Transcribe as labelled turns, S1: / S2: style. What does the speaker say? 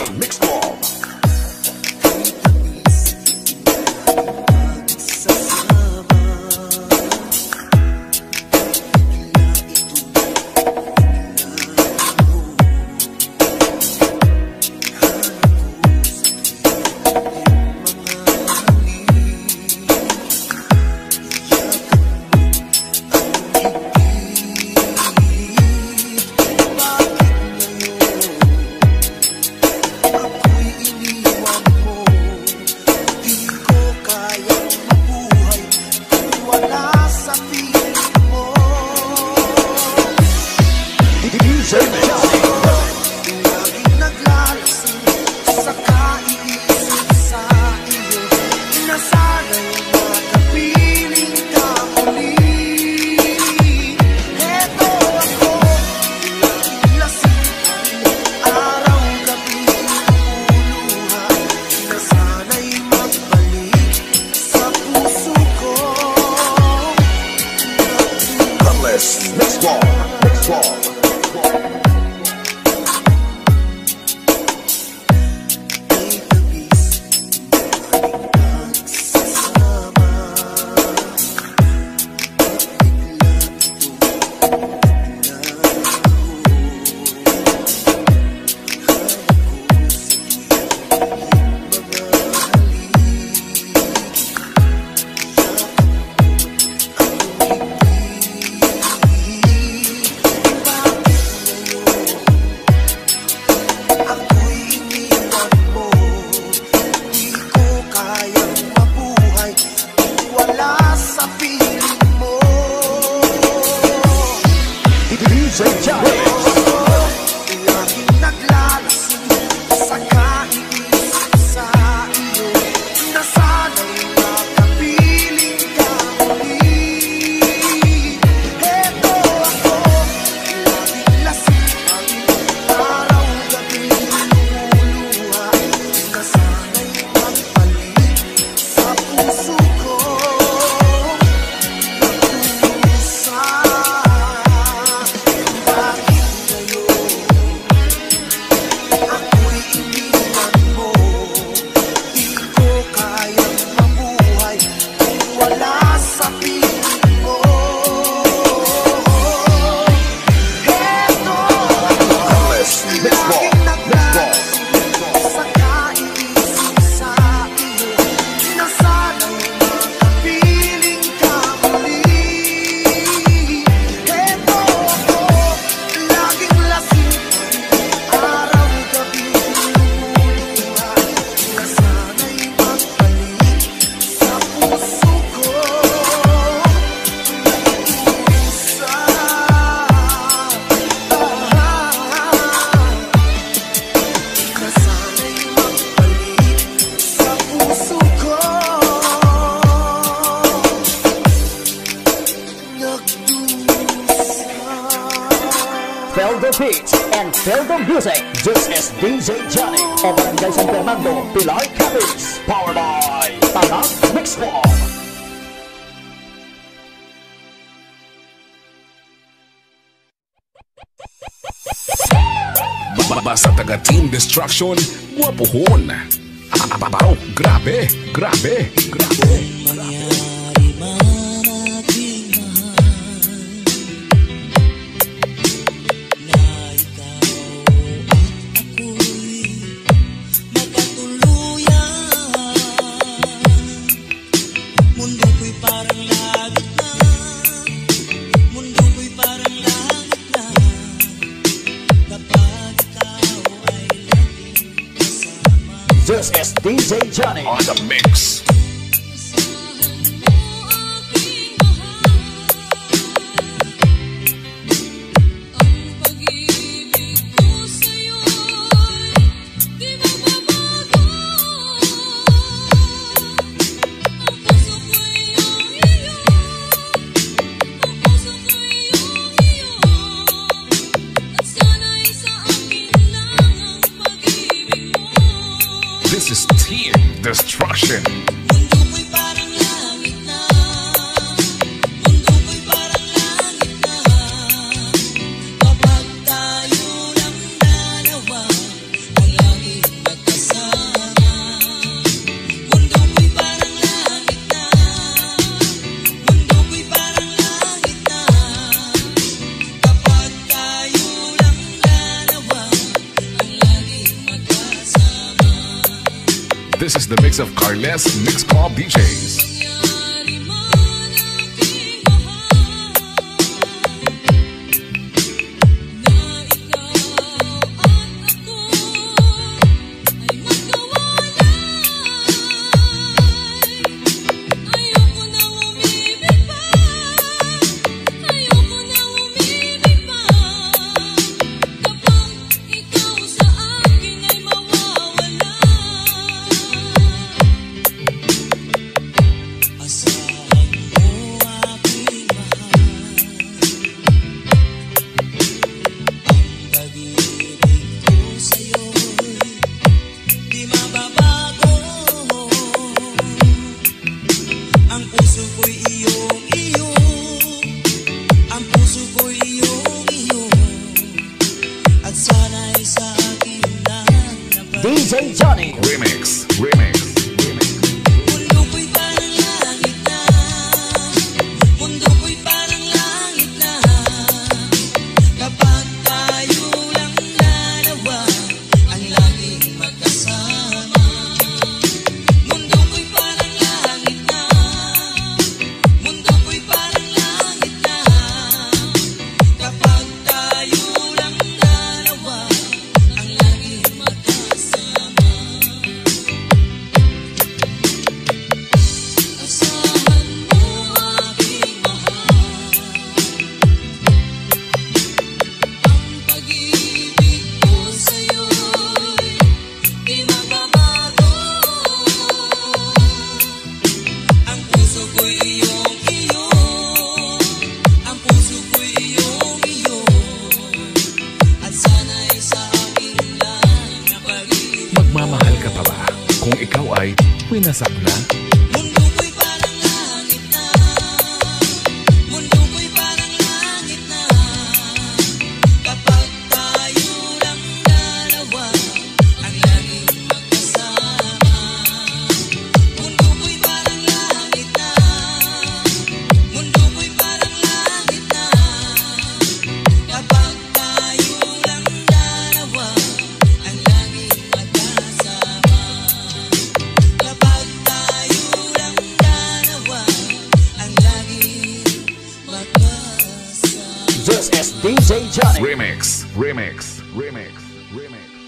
S1: Mix Club.
S2: Feel the beat and feel the music. This is DJ Johnny of Barangay San Fernando, Pilar Capiz. Powered by BOTTON Mix Club.
S1: Basta taga Team Destruction, guwapohon. Abaw, grabe, grabe, grabe.
S2: This is DJ Johnny
S1: on the mix. This is Team Destruction. This is the mix of Carles Mix Club DJs.
S2: DJ Johnny
S1: Remix.
S3: Mundo ko'y parang langit na, mundo ko'y parang langit na, kapag tayo lang dalawa, ang laging magkasama. Mundo ko'y parang langit na, mundo ko'y parang langit na, kapag tayo lang dalawa, ang laging magkasama. Asahan mo aking mahal, ang pag-ibig ko sa'yo'y di magbabago. Ang puso ko'y iyong-iyo, ang puso ko'y iyong-iyo, at sana'y sa akin lang na pag-ibig.
S1: Magmamahal ka pa ba kung ikaw ay winasak na?
S3: Mundo ko'y parang langit na, mundo ko'y parang langit na, kapag tayo lang dalawa, ang laging magkasama. Mundo ko'y parang langit na, mundo ko'y parang langit na, kapag tayo lang dalawa, ang laging magkasama. Kapag tayo lang dalawa, ang laging magkasama.
S2: This is DJ Johnny
S1: Remix.